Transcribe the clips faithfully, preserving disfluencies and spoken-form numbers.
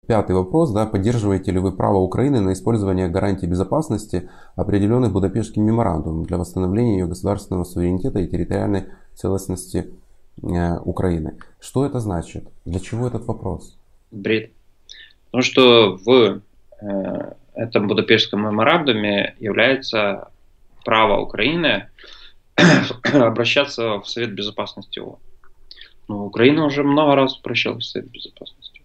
Пятый вопрос, да, поддерживаете ли вы право Украины на использование гарантий безопасности, определенных Будапештским меморандумом для восстановления ее государственного суверенитета и территориальной целостности э, Украины? Что это значит? Для чего этот вопрос? Бред. Потому что в э, этом Будапештском меморандуме является право Украины обращаться в Совет Безопасности ООН. Но Украина уже много раз обращалась в Совет Безопасности.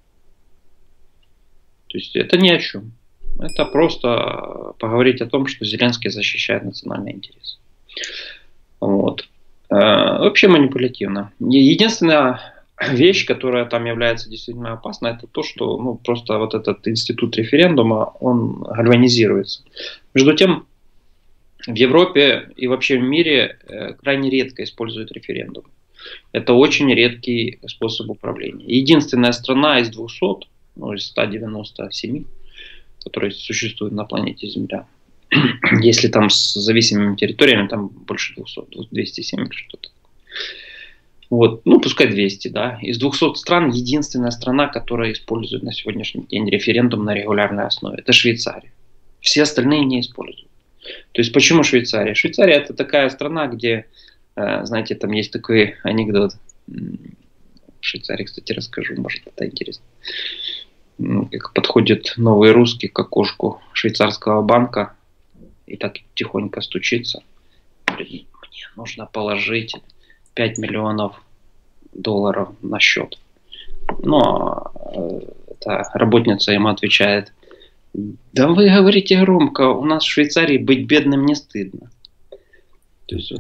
То есть это ни о чем. Это просто поговорить о том, что Зеленский защищает национальные интересы. Вот. Вообще манипулятивно. Единственная вещь, которая там является действительно опасной, это то, что ну, просто вот этот институт референдума, он гальванизируется. Между тем, в Европе и вообще в мире крайне редко используют референдум. Это очень редкий способ управления. Единственная страна из двухсот, ну, из ста девяноста семи, которые существуют на планете Земля, если там с зависимыми территориями, там больше двухсот, двести семь или что-то. Вот, ну, пускай двести, да. Из двухсот стран единственная страна, которая использует на сегодняшний день референдум на регулярной основе, это Швейцария. Все остальные не используют. То есть, почему Швейцария? Швейцария это такая страна, где, знаете, там есть такой анекдот. В Швейцарии, кстати, расскажу, может, это интересно. Как подходит новый русский к окошку швейцарского банка и так тихонько стучится. Говорит, мне нужно положить пять миллионов долларов на счет. Но эта работница ему отвечает, да вы говорите громко, у нас в Швейцарии быть бедным не стыдно. То есть,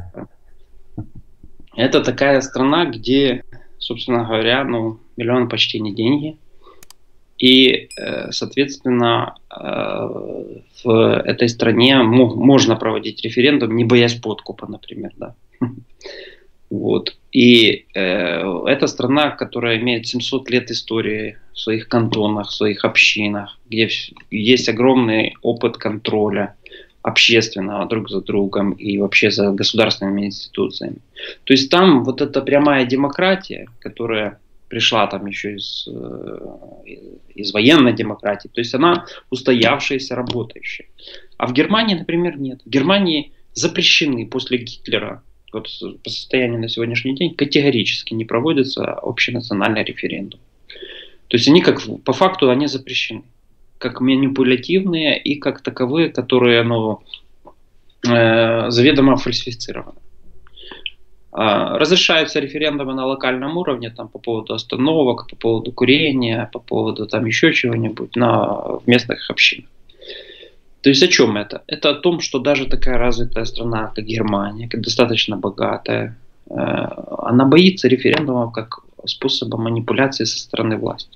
это такая страна, где, собственно говоря, ну, миллион почти не деньги. И, соответственно, в этой стране можно проводить референдум, не боясь подкупа, например. Да. Вот. И э, это страна, которая имеет семьсот лет истории в своих кантонах, в своих общинах, где есть огромный опыт контроля общественного друг за другом и вообще за государственными институциями. То есть там вот эта прямая демократия, которая пришла там еще из, из военной демократии, то есть она устоявшаяся, работающая. А в Германии, например, нет. В Германии запрещены после Гитлера, вот по состоянию на сегодняшний день, категорически не проводится общенациональный референдум. То есть они как по факту они запрещены, как манипулятивные и как таковые, которые ну, э, заведомо фальсифицированы. А, разрешаются референдумы на локальном уровне там, по поводу остановок, по поводу курения, по поводу там, еще чего-нибудь на, в местных общинах. То есть о чем это? Это о том, что даже такая развитая страна, как Германия, как достаточно богатая, э, она боится референдумов как способа манипуляции со стороны власти.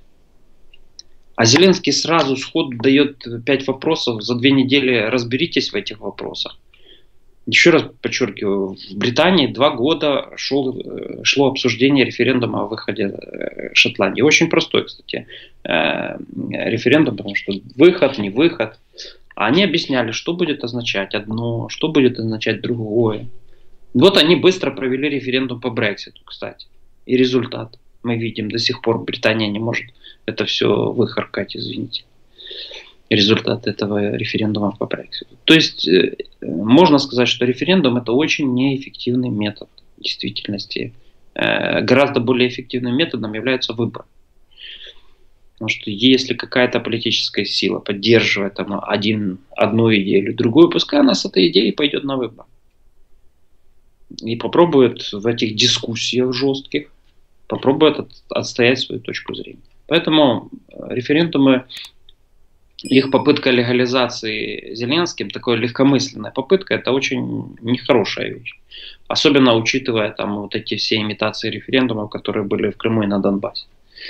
А Зеленский сразу сходу дает пять вопросов, за две недели разберитесь в этих вопросах. Еще раз подчеркиваю, в Британии два года шел, шло обсуждение референдума о выходе Шотландии. Очень простой, кстати, э, референдум, потому что выход, не выход. Они объясняли, что будет означать одно, что будет означать другое. Вот они быстро провели референдум по Брекситу, кстати. И результат мы видим. До сих пор Британия не может это все выхаркать, извините. Результат этого референдума по Брекситу. То есть, можно сказать, что референдум это очень неэффективный метод в действительности. Гораздо более эффективным методом является выбор. Потому что если какая-то политическая сила поддерживает там, один, одну идею или другую, пускай она с этой идеей пойдет на выбор. И попробует в этих дискуссиях жестких, попробует от, отстоять свою точку зрения. Поэтому референдумы, их попытка легализации Зеленским, такая легкомысленная попытка, это очень нехорошая вещь. Особенно учитывая там, вот эти все имитации референдумов, которые были в Крыму и на Донбассе.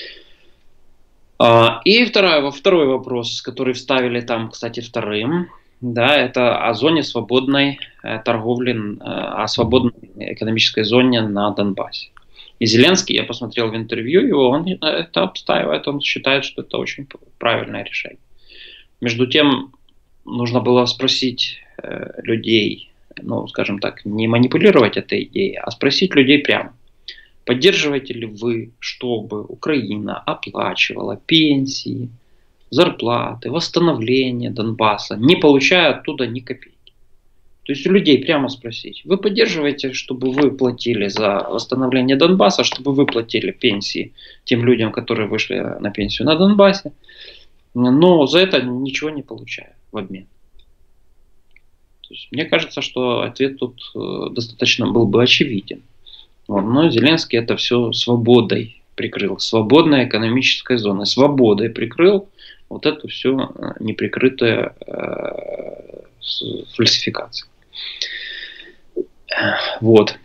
И второй, второй вопрос, который вставили там, кстати, вторым, да, это о зоне свободной торговли, о свободной экономической зоне на Донбассе. И Зеленский, я посмотрел в интервью его, он это обстаивает, он считает, что это очень правильное решение. Между тем, нужно было спросить э, людей, ну, скажем так, не манипулировать этой идеей, а спросить людей прямо. Поддерживаете ли вы, чтобы Украина оплачивала пенсии, зарплаты, восстановление Донбасса, не получая оттуда ни копейки. То есть у людей прямо спросить, вы поддерживаете, чтобы вы платили за восстановление Донбасса, чтобы вы платили пенсии тем людям, которые вышли на пенсию на Донбассе, но за это ничего не получая в обмен. То есть, мне кажется, что ответ тут достаточно был бы очевиден. Вот, но Зеленский это все свободой прикрыл, свободной экономической зоной, свободой прикрыл вот эту все неприкрытую э, фальсификацию. Вот.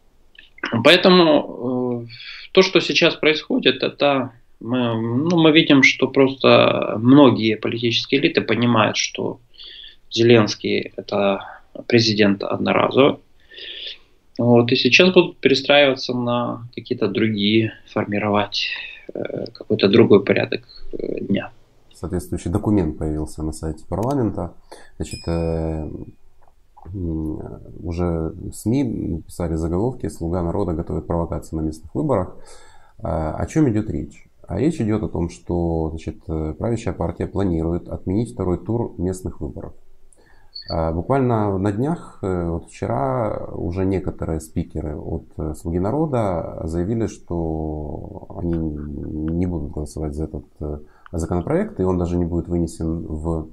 Поэтому э, то, что сейчас происходит, это мы, ну, мы видим, что просто многие политические элиты понимают, что Зеленский это президент одноразовый. Вот, и сейчас будут перестраиваться на какие-то другие, формировать э, какой-то другой порядок э, дня. Соответствующий документ появился на сайте парламента. Значит, э, уже СМИ писали заголовки: «Слуга народа готовит провокации на местных выборах». Э, о чем идет речь? А речь идет о том, что, значит, правящая партия планирует отменить второй тур местных выборов. Буквально на днях, вот вчера, уже некоторые спикеры от «Слуги народа» заявили, что они не будут голосовать за этот законопроект, и он даже не будет вынесен в,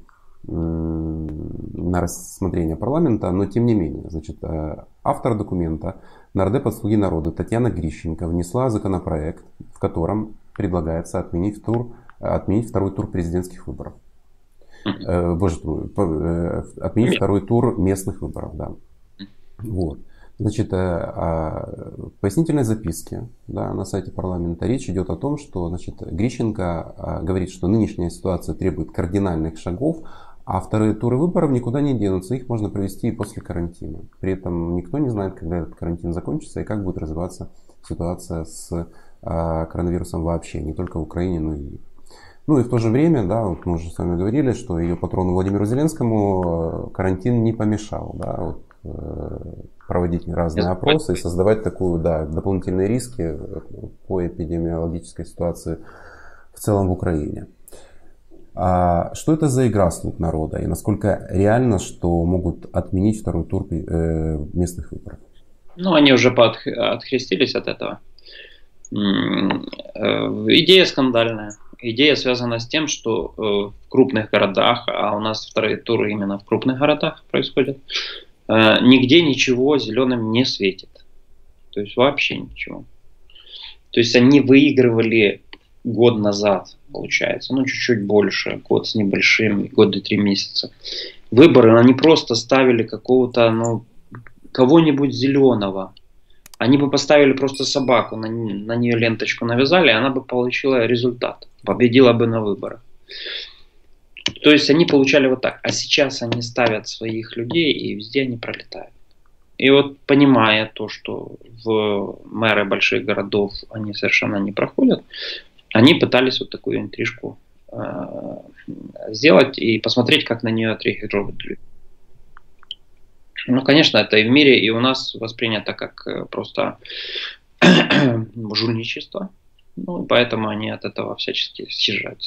на рассмотрение парламента. Но тем не менее, значит, автор документа, нардеп от «Слуги народа» Татьяна Грищенко внесла законопроект, в котором предлагается отменить, тур, отменить второй тур президентских выборов. Боже твой, отменить второй тур местных выборов, да. Вот. Значит, в пояснительной записке, да, на сайте парламента речь идет о том, что, значит, Грищенко говорит, что нынешняя ситуация требует кардинальных шагов, а вторые туры выборов никуда не денутся, их можно провести и после карантина. При этом никто не знает, когда этот карантин закончится и как будет развиваться ситуация с коронавирусом вообще, не только в Украине, но и Ну и в то же время, да, вот мы уже с вами говорили, что ее патрону Владимиру Зеленскому карантин не помешал, да, вот, э, проводить разные опросы и создавать такую, да, дополнительные риски по эпидемиологической ситуации в целом в Украине. А что это за игра «Слуг народа» и насколько реально, что могут отменить второй тур э, местных выборов? Ну, они уже отхрестились от этого. Идея скандальная. Идея связана с тем, что в крупных городах, а у нас вторые туры именно в крупных городах происходят, нигде ничего зеленым не светит. То есть вообще ничего. То есть они выигрывали год назад, получается, ну чуть-чуть больше, год с небольшим, год и три месяца. Выборы, они просто ставили какого-то, ну, кого-нибудь зеленого. Они бы поставили просто собаку, на, на нее ленточку навязали, и она бы получила результат, победила бы на выборах. То есть они получали вот так. А сейчас они ставят своих людей, и везде они пролетают. И вот понимая то, что в мэры больших городов они совершенно не проходят, они пытались вот такую интрижку э, сделать и посмотреть, как на нее отреагируют люди. Ну, конечно, это и в мире, и у нас воспринято как просто жульничество. Ну, поэтому они от этого всячески съезжаются.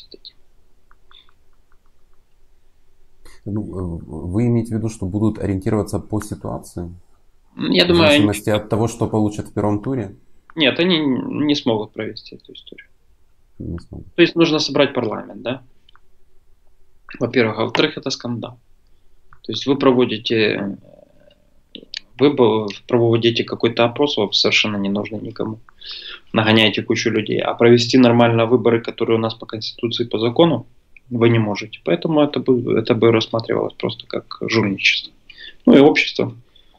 Ну, вы имеете в виду, что будут ориентироваться по ситуации? Я в думаю, зависимости они... от того, что получат в первом туре? Нет, они не смогут провести эту историю. Не смогут. То есть нужно собрать парламент, да? Во-первых. А во-вторых, это скандал. То есть вы проводите... Вы проводите какой-то опрос, вам совершенно не нужно никому. Нагоняете кучу людей. А провести нормально выборы, которые у нас по Конституции, по закону, вы не можете. Поэтому это бы, это бы рассматривалось просто как жульничество. Ну и общество.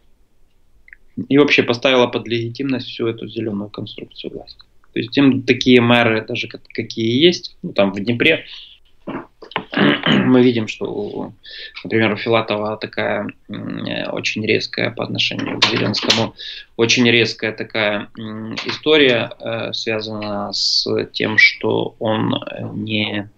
И вообще поставило под легитимность всю эту зеленую конструкцию власти. То есть им такие мэры, даже какие есть, ну там в Днепре, мы видим, что, например, у Филатова такая очень резкая по отношению к Зеленскому, очень резкая такая история, связана с тем, что он не...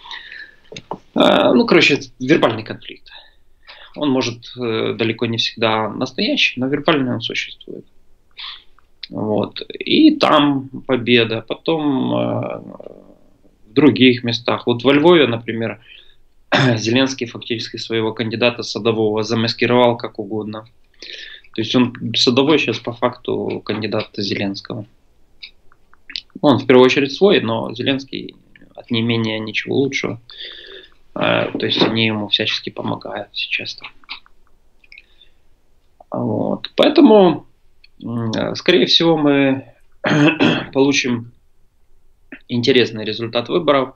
Ну, короче, вербальный конфликт. Он может далеко не всегда настоящий, но вербальный он существует. Вот. И там победа. Потом в других местах. Вот во Львове, например, Зеленский фактически своего кандидата Садового замаскировал как угодно. То есть он Садовой сейчас по факту кандидат Зеленского. Он в первую очередь свой, но Зеленский от не менее ничего лучшего. То есть они ему всячески помогают сейчас. Вот. Поэтому, скорее всего, мы получим интересный результат выборов.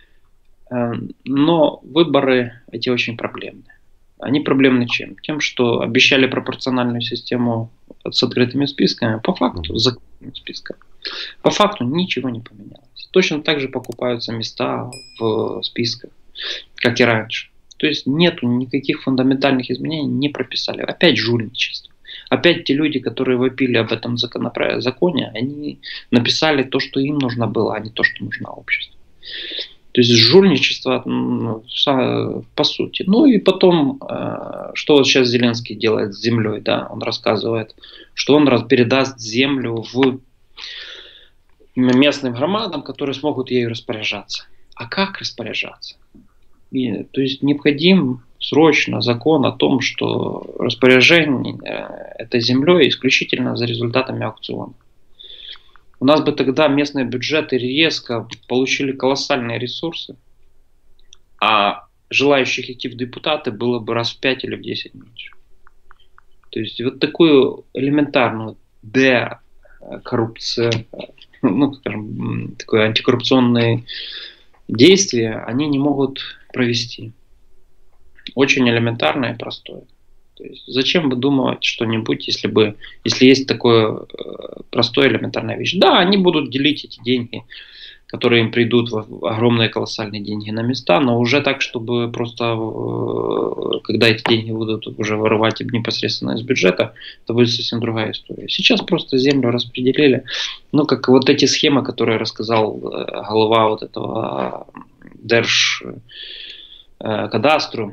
Но выборы эти очень проблемны. Они проблемны чем? Тем, что обещали пропорциональную систему с открытыми списками, по факту с закрытыми списками. По факту ничего не поменялось. Точно так же покупаются места в списках, как и раньше. То есть нету никаких фундаментальных изменений, не прописали. Опять жульничество. Опять те люди, которые вопили об этом законе, они написали то, что им нужно было, а не то, что нужно обществу. То есть жульничество по сути. Ну и потом, что вот сейчас Зеленский делает с землей, да, он рассказывает, что он передаст землю в местным громадам, которые смогут ею распоряжаться. А как распоряжаться? И, то есть необходим срочно закон о том, что распоряжение этой землей исключительно за результатами аукциона. У нас бы тогда местные бюджеты резко получили колоссальные ресурсы, а желающих идти в депутаты было бы раз в пять или в десять меньше. То есть вот такую элементарную декоррупцию, ну, скажем, такое антикоррупционное действие они не могут провести. Очень элементарное и простое. То есть зачем выдумывать что-нибудь, если бы, если есть такое простое элементарная вещь? Да, они будут делить эти деньги, которые им придут в огромные колоссальные деньги на места, но уже так, чтобы просто, когда эти деньги будут уже вырывать непосредственно из бюджета, это будет совсем другая история. Сейчас просто землю распределили. Ну, как вот эти схемы, которые рассказал глава вот этого Держкадастру,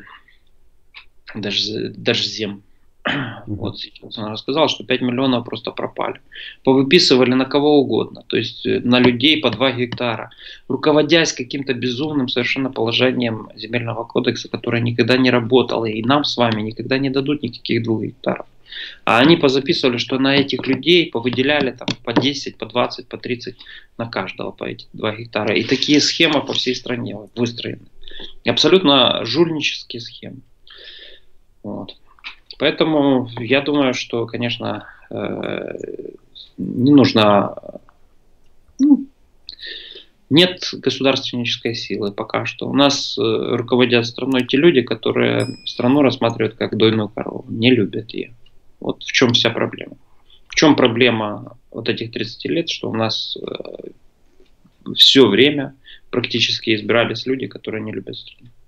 Держзем. Вот сейчас он рассказал, что пять миллионов просто пропали. Повыписывали на кого угодно, то есть на людей по два гектара, руководясь каким-то безумным совершенно положением земельного кодекса, которое никогда не работало, и нам с вами никогда не дадут никаких двух гектаров. А они позаписывали, что на этих людей повыделяли там, по десять, по двадцать, по тридцать на каждого по эти два гектара. И такие схемы по всей стране вот, выстроены. Абсолютно жульнические схемы. Вот. Поэтому я думаю, что, конечно, не нужно, ну, нет государственнической силы пока что. У нас руководят страной те люди, которые страну рассматривают как дойную корову, не любят ее. Вот в чем вся проблема. В чем проблема вот этих тридцати лет, что у нас все время практически избирались люди, которые не любят страну.